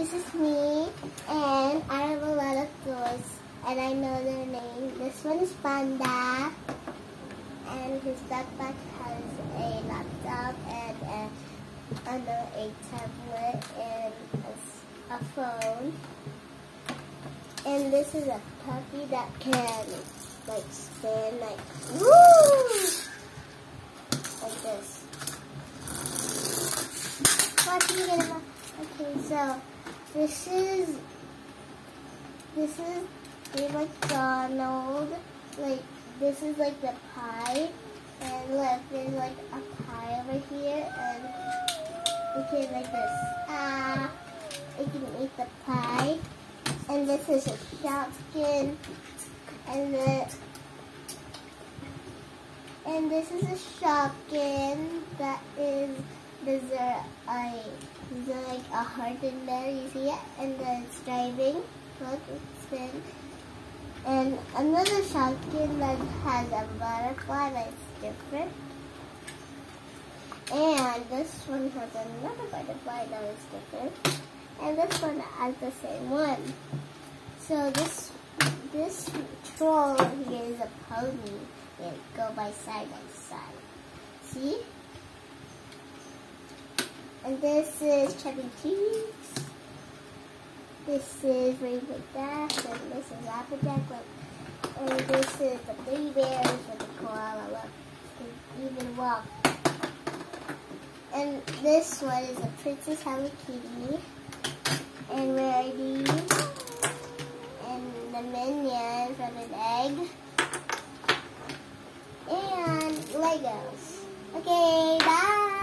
this is me, and I have a lot of toys, and I know their name. This one is Panda, and his backpack has a laptop and a tablet and a phone. And this is a puppy that can like spin like woo, like this. Watch me get him. Okay, so this is the McDonald's. Like this is like the pie, and look, there's like a pie over here, and you can like this. You can eat the pie. And this is a shopkin, and this is a shopkin that is there's like a heart in there. You see it, and then it's driving. Look, it's spin. And another shopkin that has a butterfly that's different. And this one has another butterfly that is different. And this one has the same one. So this troll here is a pony. They go by side. See? And this is Chubby Cheese. This is Rainbow Dash, and this is Applejack. And this is the baby bears with the koala. Look, they even walk. And this one is a Princess Hello Kitty. And where are these? And the minions from an egg. And Legos. Okay, bye!